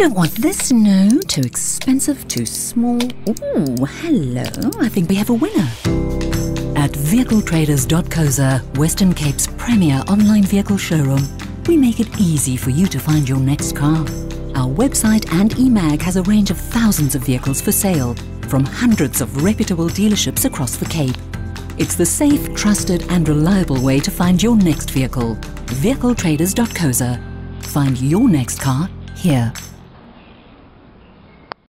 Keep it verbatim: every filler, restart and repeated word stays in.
Don't want this, no. Too expensive, too small. Ooh, hello. I think we have a winner. At vehicle traders dot co za, Western Cape's premier online vehicle showroom, we make it easy for you to find your next car. Our website and e-mag has a range of thousands of vehicles for sale from hundreds of reputable dealerships across the Cape. It's the safe, trusted and reliable way to find your next vehicle. vehicle traders dot co za. Find your next car here.